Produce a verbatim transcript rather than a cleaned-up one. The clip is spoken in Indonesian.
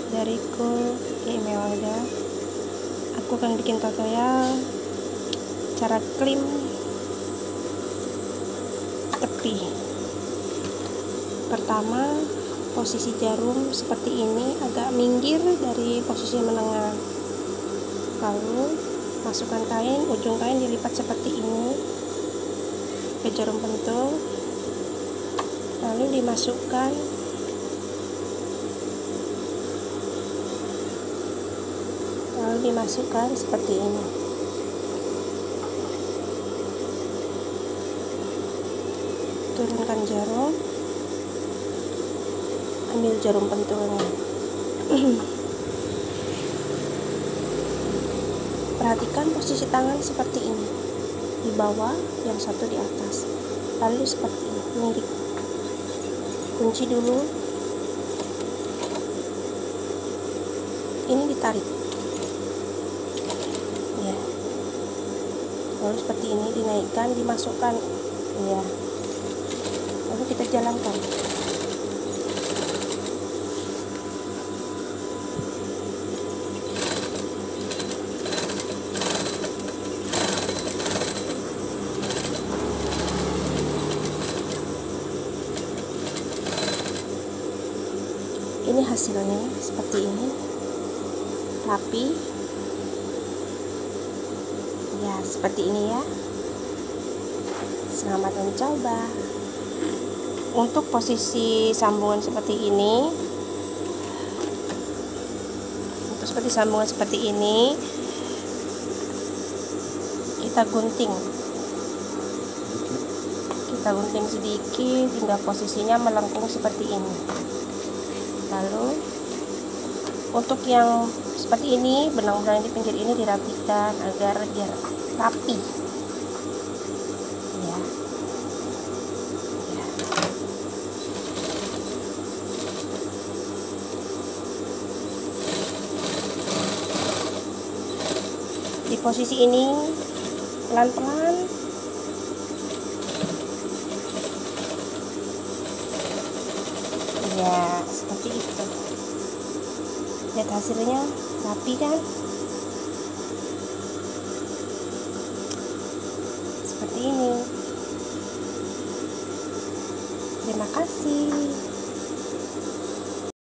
dariku Imelda. Aku akan bikin tutorial cara klim tepi. Pertama, posisi jarum seperti ini, agak minggir dari posisi menengah. Lalu masukkan kain, ujung kain dilipat seperti ini ke jarum pentul, lalu dimasukkan lalu dimasukkan seperti ini. Turunkan jarum, ambil jarum pentulnya. Perhatikan posisi tangan seperti ini, di bawah, yang satu di atas, lalu seperti ini, mirip. Kunci dulu, ini ditarik, ya. Lalu seperti ini dinaikkan, dimasukkan, ya. Lalu kita jalankan. Ini hasilnya seperti ini, rapi ya, seperti ini ya. Selamat mencoba. Untuk posisi sambungan seperti ini, untuk seperti sambungan seperti ini, kita gunting kita gunting sedikit hingga posisinya melengkung seperti ini. Lalu untuk yang seperti ini, benang-benang di pinggir ini dirapikan agar dia rapi, ya. Ya. Di posisi ini pelan-pelan ya, seperti itu. Lihat hasilnya, rapi kan? Seperti ini. Terima kasih.